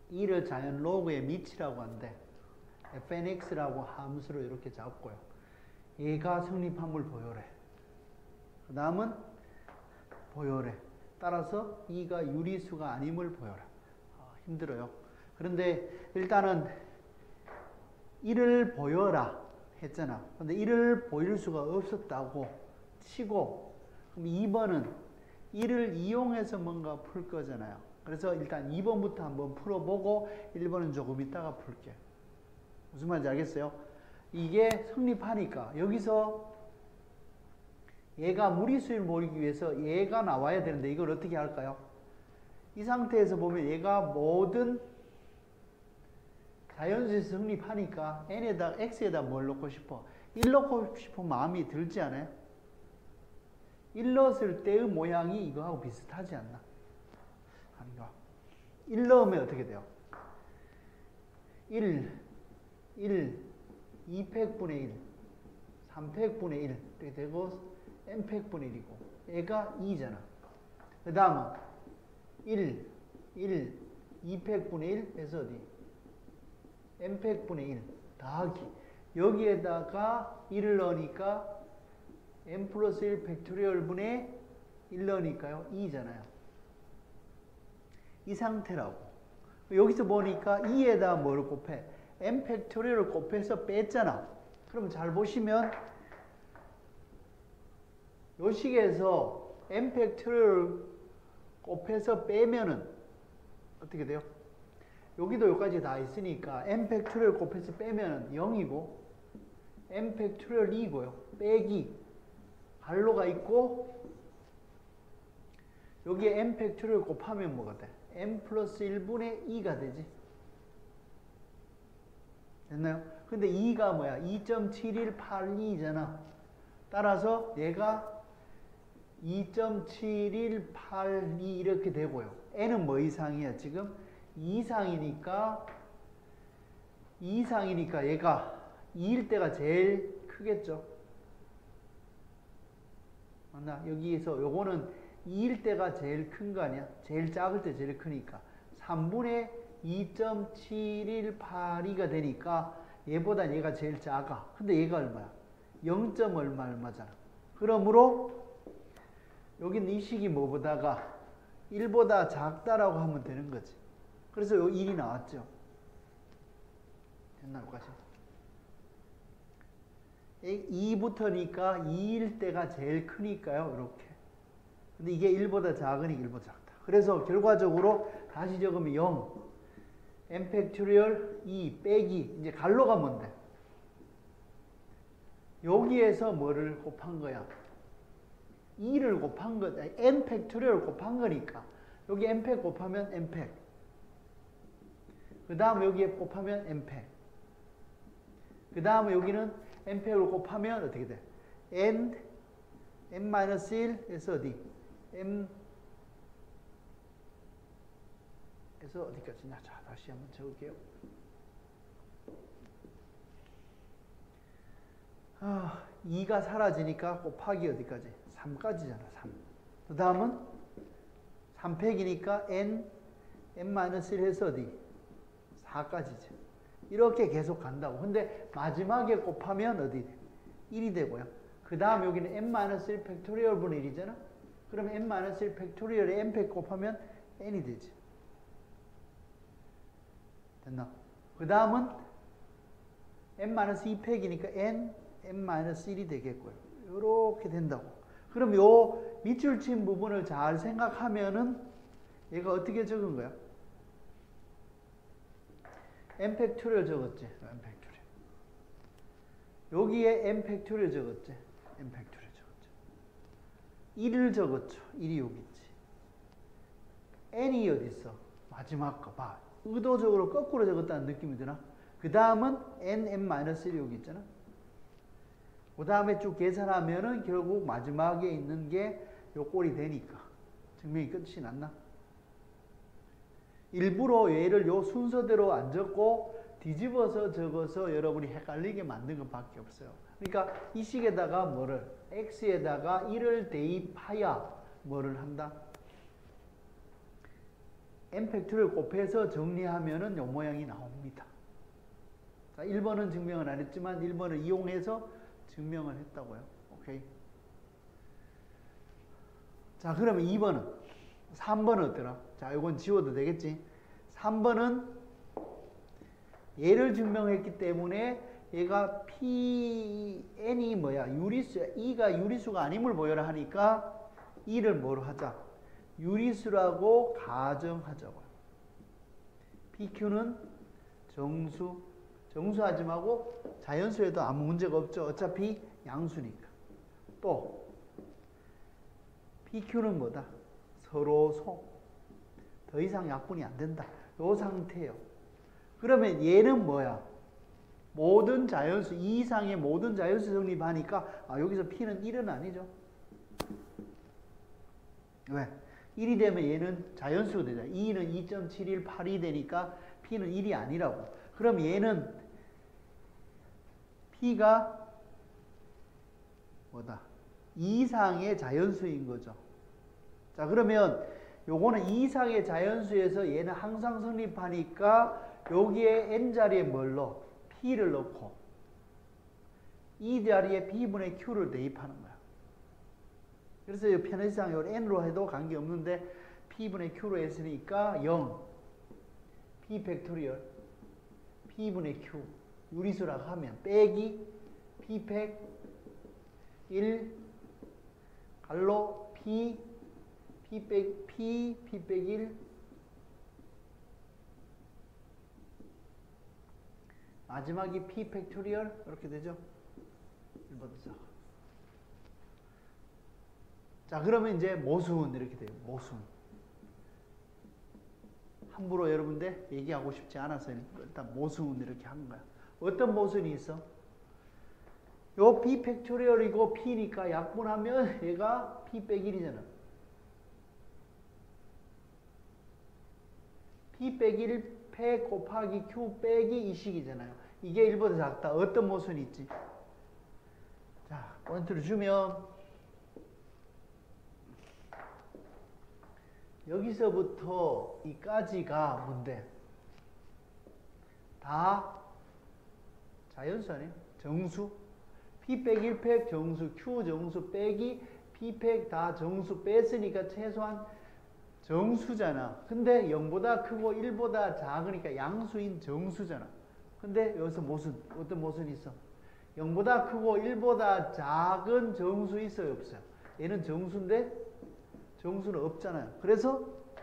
2를 자연 로그의 미치라고 하는데 fnx라고 함수로 이렇게 잡고요. 얘가 성립함을 보여래. 그 다음은 보여래. 따라서 2가 유리수가 아님을 보여라. 힘들어요. 그런데 일단은 1을 보여라 했잖아. 근데 1을 보일 수가 없었다고 치고, 그럼 2번은 1을 이용해서 뭔가 풀 거잖아요. 그래서 일단 2번부터 한번 풀어보고 1번은 조금 이따가 풀게. 무슨 말인지 알겠어요? 이게 성립하니까 여기서 얘가 무리수를 모르기 위해서 얘가 나와야 되는데 이걸 어떻게 할까요? 이 상태에서 보면 얘가 모든 자연수에서 성립하니까 n에다 x에다 뭘 넣고 싶어? 1 넣고 싶은 마음이 들지 않아요? 1 넣었을 때의 모양이 이거하고 비슷하지 않나? 아닌가? 1 넣으면 어떻게 돼요? 1, 2팩분의 1, 3팩분의 1 이렇게 되고 n팩분의 1이고 얘가 2잖아. 그 다음은 1, 2팩분의 1 해서 어디? n팩분의 1 더하기 여기에다가 1을 넣으니까 n 플러스 1 팩토리얼 분의 1 넣으니까요 2잖아요. 이 상태라고. 여기서 보니까 2에다 뭐를 곱해? n 팩토리얼을 곱해서 뺐잖아. 그럼 잘 보시면 요 식에서 n 팩토리얼을 곱해서 빼면은 어떻게 돼요? 여기도 여기까지 다 있으니까 n 팩토리얼 곱해서 빼면은 0이고 n 팩토리얼 2고요. 빼기 갈로가 있고 여기에 n 팩토리얼 곱하면 뭐가 돼? n 플러스 1분의 2가 되지. 됐나요? 근데 2가 뭐야? 2.7182잖아. 따라서 얘가 2.7182 이렇게 되고요. n은 뭐 이상이야? 지금 2 이상이니까 얘가 2일 때가 제일 크겠죠. 맞나? 여기에서 요거는 2일 때가 제일 큰 거 아니야? 제일 작을 때 제일 크니까 3분의 2.7182가 되니까 얘보다 얘가 제일 작아. 근데 얘가 얼마야? 0. 얼마잖아. 그러므로 여기는 이 식이 뭐보다가 1보다 작다라고 하면 되는 거지. 그래서 요 1이 나왔죠. 됐나 여기까지? 2부터니까 2일 때가 제일 크니까요. 이렇게. 근데 이게 1보다 작으니까 1보다 작다. 그래서 결과적으로 다시 적으면 0. n 팩토리얼 2 빼기 이제 갈로가 뭔데? 여기에서 뭐를 곱한 거야? 2를 곱한 거, n 팩토리얼 곱한 거니까 여기 n 팩 곱하면 n 팩. 그 다음 여기에 곱하면 n 팩. 그 다음에 여기는 n 팩을 곱하면 어떻게 돼? n-1에서 어디? m 에서 어디까지냐? 자, 다시 한번 적을게요. 2가 사라지니까 곱하기 어디까지? 3까지잖아, 3. 그 다음은 3팩이니까 n-1 해서 어디? 4까지죠. 이렇게 계속 간다고. 근데 마지막에 곱하면 어디? 1이 되고요. 그 다음 여기는 n-1 팩토리얼 분의 1이잖아? 그러면 n-1 팩토리얼에 n팩 곱하면 n이 되지. 됐나? 그 다음은 n-2팩이니까 n-1이 되겠고요. 이렇게 된다고. 그럼 요 밑줄 친 부분을 잘 생각하면은 얘가 어떻게 적은 거야? n 팩토리얼 적었지? n 팩토리얼. 여기에 n 팩토리얼 적었지? n 팩토리얼 적었죠. 1을 적었죠. 1이 여기 있지. n이 어디 있어? 마지막 거 봐. 의도적으로 거꾸로 적었다는 느낌이 드나? 그 다음은 n-1이 여기 있잖아. 그 다음에 쭉 계산하면은 결국 마지막에 있는 게 요 꼴이 되니까 증명이 끝이 났나? 일부러 얘를 요 순서대로 안 적고 뒤집어서 적어서 여러분이 헷갈리게 만든 것밖에 없어요. 그러니까 이 식에다가 뭐를 x에다가 1을 대입하여 뭐를 한다? n 팩토리얼 곱해서 정리하면은 요 모양이 나옵니다. 자, 1번은 증명을 안 했지만 1번을 이용해서 증명을 했다고요. 오케이. 자, 그러면 2번은 3번은 어떠나? 자, 이건 지워도 되겠지. 3번은 얘를 증명했기 때문에 얘가 Pn이 뭐야? 유리수, E가 유리수가 아님을 보여라 하니까 E를 뭐로 하자? 유리수라고 가정하자고요. PQ는 정수, 정수하지 말고 자연수에도 아무 문제가 없죠. 어차피 양수니까. 또 PQ는 뭐다? 서로 소. 더 이상 약분이 안 된다. 요 상태예요. 그러면 얘는 뭐야? 모든 자연수, 이 이상의 모든 자연수 성립하니까 여기서 P는 1은 아니죠. 왜? 1이 되면 얘는 자연수가 되잖아. 2는 2.718이 되니까 P는 1이 아니라고. 그럼 얘는 P가 뭐다? 2 이상의 자연수인 거죠. 자, 그러면 요거는 2 이상의 자연수에서 얘는 항상 성립하니까 여기에 n자리에 뭘 넣어? P를 넣고 이 자리에 P분의 Q를 대입하는 거야. 그래서 이 편의상 요 n으로 해도 관계없는데 P분의 Q로 했으니까 0 P 팩토리얼 P분의 Q 유리수라고 하면 빼기 P 팩 1 갈로 P P 백 1 마지막이 P 팩토리얼 이렇게 되죠. 1번에서. 자, 그러면 이제 모순 이렇게 돼요. 모순. 함부로 여러분들 얘기하고 싶지 않아서 일단 모순 이렇게 하는 거야. 어떤 모순이 있어? 요 P 팩토리얼이고 P니까 약분하면 얘가 P 백 1이잖아. P 백 1 패 곱하기 Q 빼기 이식이잖아요. 이게 1보다 작다. 어떤 모순이 있지? 자, 포인트를 주면 여기서부터 이까지가 뭔데? 다 자연수 아니에요? 정수. P 백 1팩 정수, Q 정수 빼기 P팩 다 정수 뺐으니까 최소한 정수잖아. 근데 0보다 크고 1보다 작으니까 양수인 정수잖아. 근데 여기서 모순, 어떤 모순이 있어? 0보다 크고 1보다 작은 정수 있어요, 없어요? 얘는 정수인데 정수는 없잖아요. 그래서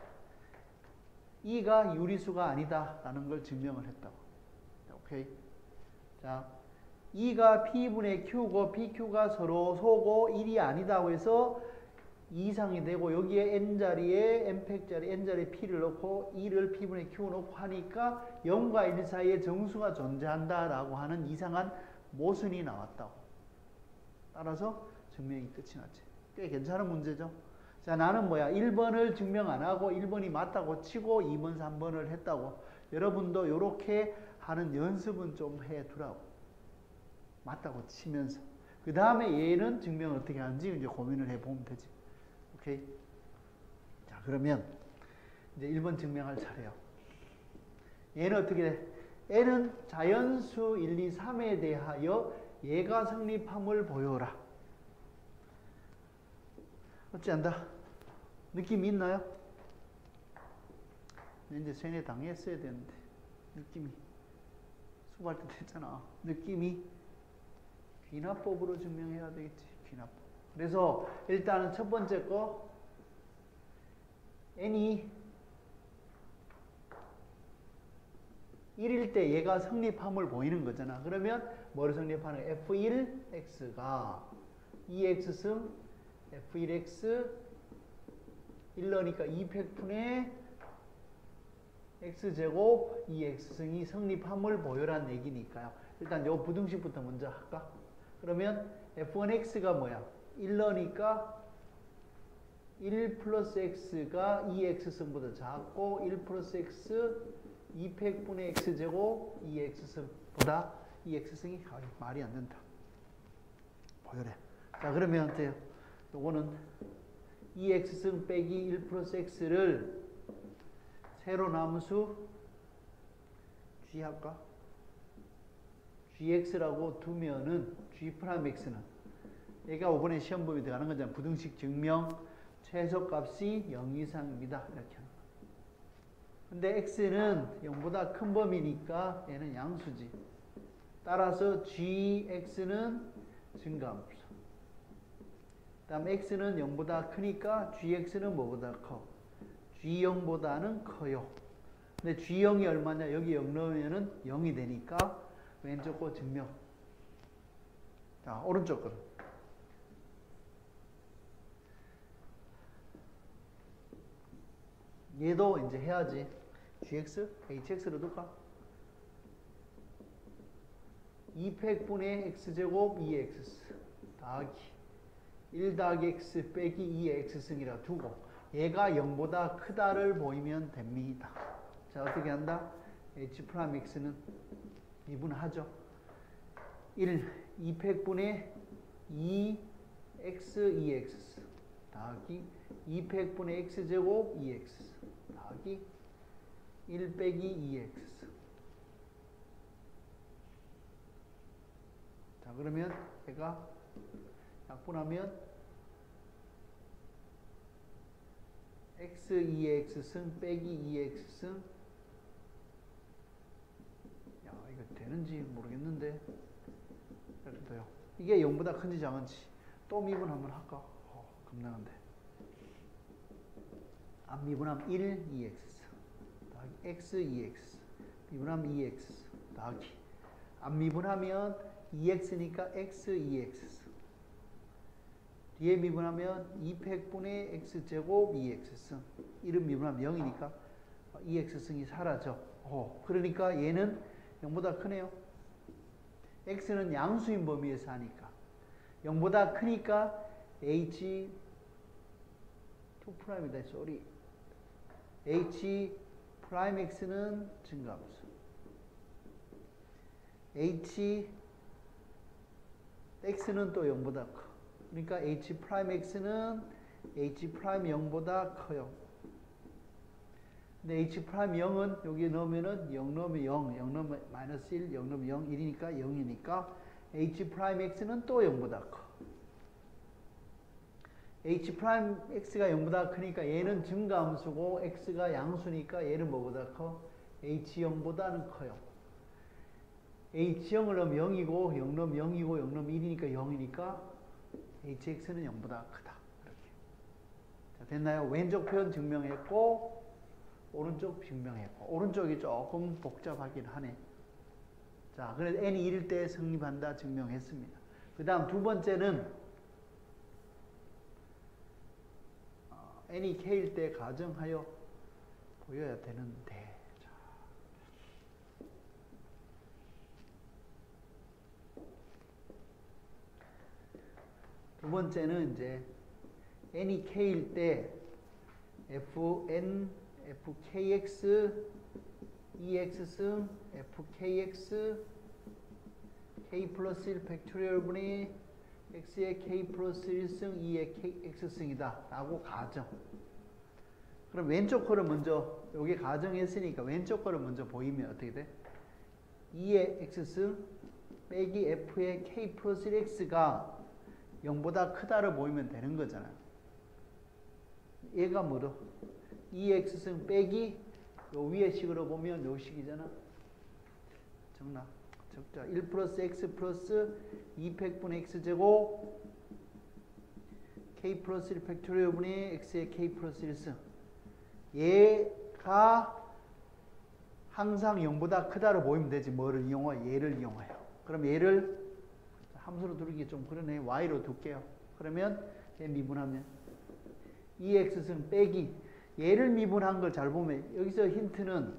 E가 유리수가 아니다라는 걸 증명을 했다고. 오케이. 자, E가 P분의 Q고 PQ가 서로 소고 1이 아니다고 해서 2 이상이 되고 여기에 n자리에 n팩자리 n자리에 P를 넣고 2를 P분의 Q 넣고 하니까 0과 1 사이에 정수가 존재한다라고 하는 이상한 모순이 나왔다고. 따라서 증명이 끝이 났지. 꽤 괜찮은 문제죠. 자, 나는 뭐야? 1번을 증명 안 하고 1번이 맞다고 치고 2번, 3번을 했다고. 여러분도 이렇게 하는 연습은 좀 해두라고. 맞다고 치면서. 그 다음에 얘는 증명을 어떻게 하는지 이제 고민을 해보면 되지. 오케이. 자, 그러면 이제 1번 증명할 차례요. 얘는 어떻게 돼? N은 자연수 1, 2, 3에 대하여 얘가 성립함을 보여라. 어찌 한다? 느낌이 있나요? 이제 세뇌 당했어야 되는데 느낌이 수고할 때 됐잖아. 느낌이 귀납법으로 증명해야 되겠지. 귀납법. 그래서 일단은 첫 번째 거 n이 1일 때 얘가 성립함을 보이는 거잖아. 그러면 뭐를 성립하는 거야? F1x가 2x승 F1x 1러니까 2팩분의 x제곱 2x승이 성립함을 보여란 얘기니까요. 일단 요 부등식부터 먼저 할까? 그러면 F1x가 뭐야? 1러니까 1 플러스 x가 2x승보다 작고 1 플러스 x 2팩분의 x제곱 2x승보다 2x승이 말이 안 된다. 보여래. 자, 그러면 어때요? 요거는 2x승 빼기 1 플러스 x를 세로 남수 g 할까? gx라고 두면은 g'x는 얘가 이번에 시험 범위 들어가는 거잖아. 부등식 증명 최소값이 0 이상입니다. 이렇게 하는 거야. 근데 x는 0보다 큰 범위니까 얘는 양수지. 따라서 gx는 증가함수. 다음 x는 0보다 크니까 gx는 뭐보다 커? g0보다는 커요. 근데 g0이 얼마냐? 여기 0 넣으면은 0이 되니까 왼쪽 거 증명. 자, 오른쪽 거는. 얘도 이제 해야지. gx, hx로 둘까? 2팩분의 x제곱 2x 더하기 1 더하기 x 빼기 2의 x승이라 두고 얘가 0보다 크다를 보이면 됩니다. 자, 어떻게 한다? h'x는 미분하죠. 2팩분의 2x 2x 더하기 2팩분의 x제곱 2x 더하기 1 빼기 2x. 자, 그러면 얘가 약분하면 x 2x승 빼기 2x승. 야, 이거 되는지 모르겠는데 이렇게 돼요. 이게 0보다 큰지 작은지 또 미분 한번 할까? 겁나는데. 안 미분하면 1 2x 더하기 x 2x 미분하면 2x 더하기 안 미분하면 2x니까 x 2x 뒤에 미분하면 2팩분의 x제곱 2x승 1은 미분하면 0이니까 2x승이 사라져. 그러니까 얘는 0보다 크네요. x는 양수인 범위에서 하니까 0보다 크니까 h 2'이다. 쏘리. h 프라임 x는 증가함수. h x는 또 0보다 커. 그러니까 h 프라임 x는 h 프라임 0보다 커요. 근데 h 프라임 0은 여기 넣으면은 0 넣으면 0, 0 넣으면 마이너스 1, 0 넣으면 0, 1이니까 0이니까 h 프라임 x는 또 0보다 커. h 프라임 x가 0보다 크니까 얘는 증가함수고 x가 양수니까 얘는 뭐보다 커? h0보다는 커요. h0을 넣으면 0이고 0 넣으면 0이고 0 넣으면 1이니까 0이니까 hx는 0보다 크다. 이렇게. 자, 됐나요? 왼쪽 표현 증명했고 오른쪽 증명했고 오른쪽이 조금 복잡하긴 하네. 자, 그래서 n이 1일 때 성립한다 증명했습니다. 그 다음 두 번째는 n이 k일 때 가정하여 보여야 되는데. 자. 두 번째는 이제 n이 k일 때 fn, fkx, ex승, fkx, k 플러스 1 팩토리얼 분의 x의 k 플러스 1승 2의 x승이다 라고 가정. 그럼 왼쪽 거를 먼저, 여기 가정했으니까 왼쪽 거를 먼저 보이면 어떻게 돼? 2의 x승 빼기 f의 k 플러스 1x가 0보다 크다를 보이면 되는 거잖아요. 얘가 뭐로? 2x승 빼기 요 위의 식으로 보면 요 식이잖아. 적나? 적자. 1 플러스 x 플러스 2팩분의 x제곱 k 플러스 1 팩토리얼 분의 x의 k 플러스 1승. 얘가 항상 0보다 크다로 보이면 되지. 뭐를 이용해? 얘를 이용해요. 그럼 얘를 함수로 두르기 좀 그러네. y로 둘게요. 그러면 얘 미분하면 2x승 빼기 얘를 미분한 걸 잘 보면 여기서 힌트는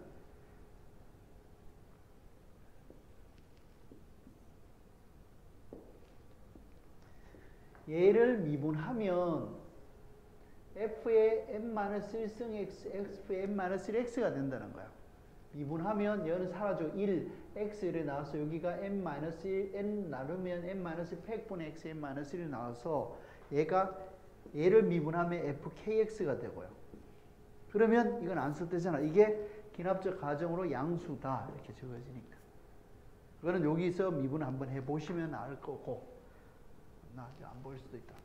얘를 미분하면 f의 n-1승 x, f의 n-1x가 된다는 거야. 미분하면 얘는 사라져. 1, x 이렇게 나와서 여기가 n-1, n 나누면 n-100분의 x, n-1이 나와서 얘가 얘를 미분하면 fkx가 되고요. 그러면 이건 안 썼대잖아. 이게 기납적 가정으로 양수다. 이렇게 적어지니까. 그거는 여기서 미분 한번 해보시면 알 거고. 나 안 보일 수도 있다.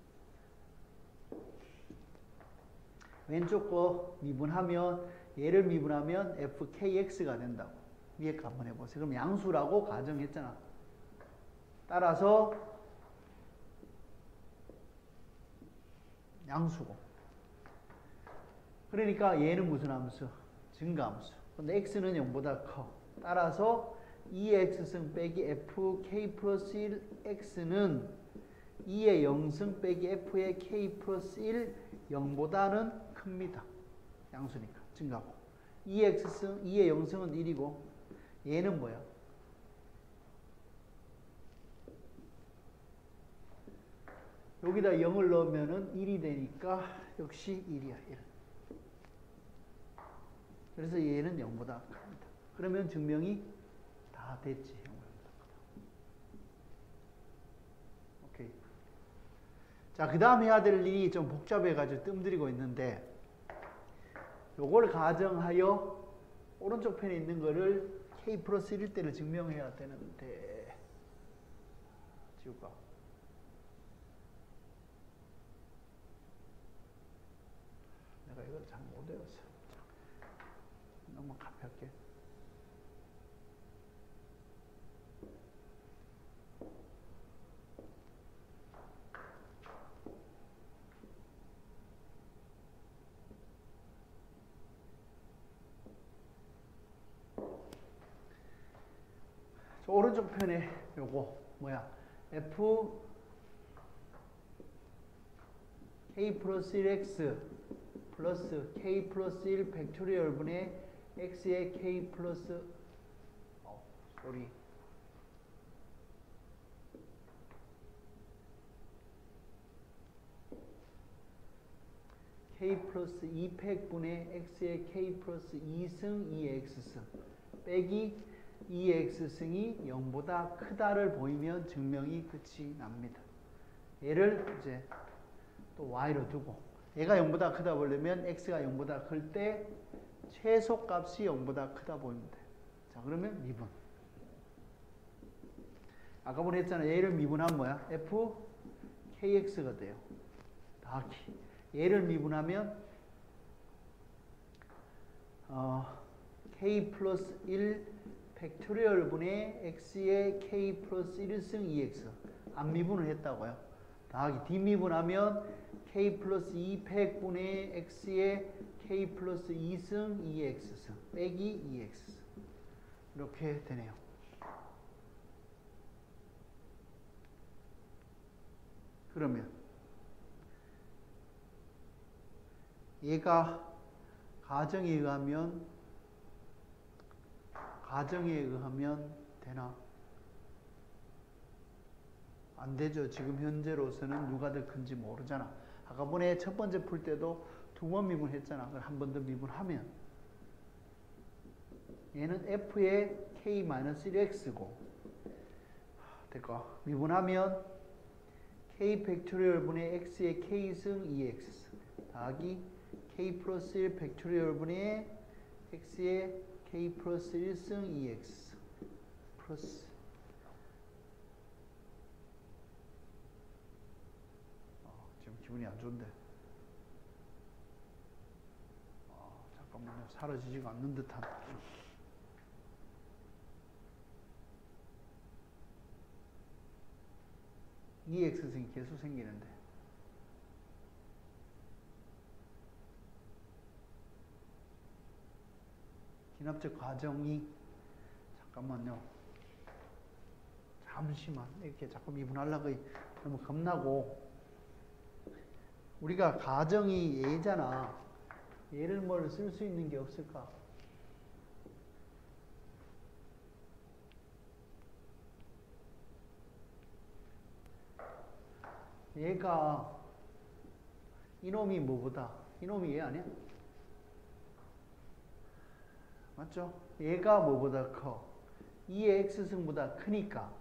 왼쪽 거 미분하면, 얘를 미분하면 fkx가 된다고. 위에 거 한번 해보세요. 그럼 양수라고 가정했잖아. 따라서 양수고. 그러니까 얘는 무슨 함수? 증가함수. 근데 x는 0보다 커. 따라서 2x승 빼기 fk 플러스 1x는 2의 0승 빼기 f의 k 플러스 1 0보다는 큽니다. 양수니까 증가고. 2의 0승은 1이고 얘는 뭐야? 여기다 0을 넣으면은 1이 되니까 역시 1이야. 1. 그래서 얘는 0보다 큽니다. 그러면 증명이 다 됐지. 0보다 크다. 오케이. 자, 그 다음 해야 될 일이 좀 복잡해가지고 뜸들이고 있는데, 요걸 가정하여 오른쪽 편에 있는 거를 k 플러스 1일 때를 증명해야 되는데, 지울까? 내가 이걸 잘 못 외웠어. 너무 가볍게. 저 오른쪽 편에 요거 뭐야? f k 플러스 1x 플러스 k 플러스 1 팩토리얼 분의 x의 k 플러스 소리 k 플러스 2팩분의 x의 k 플러스 2승 2x승 빼기 2x승이 0보다 크다를 보이면 증명이 끝이 납니다. 얘를 이제 또 y로 두고 얘가 0보다 크다 보려면 x가 0보다 클 때 최소값이 0보다 크다 보이면 돼. 자, 그러면 미분. 아까 우리 했잖아. 얘를 미분하면 뭐야? f kx가 돼요. 더하기. 얘를 미분하면 k 플러스 1 팩토리얼 분의 x의 k 플러스 1승 2x. 안 미분을 했다고요. 더하기. 뒷미분하면 k 플러스 2팩분의 x의 k 플러스 2승 2x승 빼기 2x승. 이렇게 되네요. 그러면 얘가 가정에 의하면 되나? 안 되죠. 지금 현재로서는 누가 더 큰지 모르잖아. 아까 번에 첫 번째 풀 때도 두 번 미분했잖아. 그걸 한 번 더 미분하면 얘는 f의 k-1x고 될까? 미분하면 k 팩토리얼 분의 x의 k승 2x 더하기 k 플러스 1 팩토리얼 분의 x의 k 플러스 1승 2x 플러스 지금 기분이 안 좋은데 잠깐만요. 사라지지가 않는 듯한 2x승이 계속 생기는데 기납적 과정이 잠깐만요. 잠시만 이렇게 자꾸 미분하려고 너무 겁나고 우리가 가정이 얘잖아. 얘를 뭘 쓸 수 있는 게 없을까? 얘가 이놈이 뭐보다? 이놈이 얘 아니야? 맞죠? 얘가 뭐보다 커? 2의 x승보다 크니까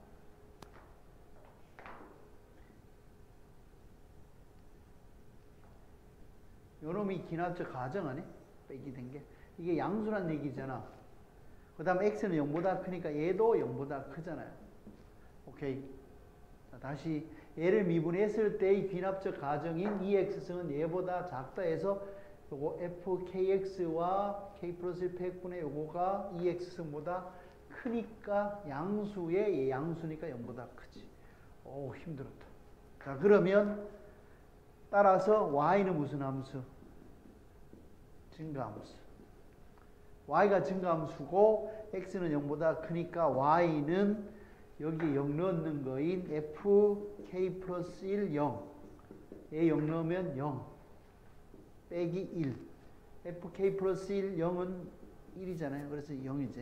요놈이 기하학적 가정 아니? 빼기 된 게. 이게 양수란 얘기잖아. 그 다음 x는 0보다 크니까 얘도 0보다 크잖아요. 오케이. 자, 다시 얘를 미분했을 때의 귀납적 가정인 이 x승은 얘보다 작다 해서 요거 fkx와 k 플러스 1 팩분의 요거가 이 x승보다 크니까 양수에 얘 양수니까 0보다 크지. 오, 힘들었다. 자, 그러면 따라서 y는 무슨 함수? 증가함수. y가 증가함수고 x는 0보다 크니까 y는 여기 0 넣는 거인 fk 플러스 1, 0. 얘 0 넣으면 0. 빼기 1. fk 플러스 1, 0은 1이잖아요. 그래서 0이지.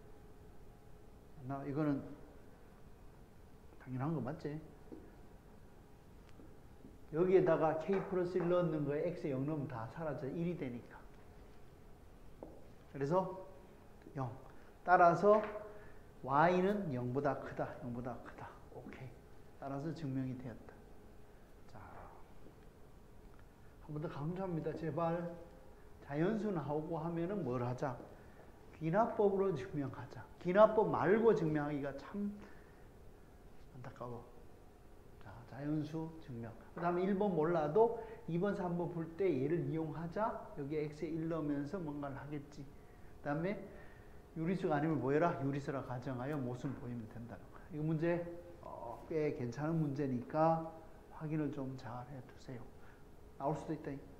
나 이거는 당연한 거 맞지? 여기에다가 k 플러스 1 넣는 거에 x에 0 넣으면 다 사라져. 1이 되니까. 그래서 0. 따라서 y는 0보다 크다. 0보다 크다. 오케이. 따라서 증명이 되었다. 자, 한 번 더 강조합니다. 제발 자연수 나오고 하면은 뭘 하자? 귀납법으로 증명하자. 귀납법 말고 증명하기가 참 안타까워. 자, 자연수 증명. 그 다음에 1번 몰라도 2번, 3번 풀 때 얘를 이용하자. 여기 x에 1 넣으면서 뭔가를 하겠지. 그 다음에 유리수가 아니면 뭐해라? 유리수라 가정하여 모순 보이면 된다는 거야. 이 문제 꽤 괜찮은 문제니까 확인을 좀 잘 해두세요. 나올 수도 있다.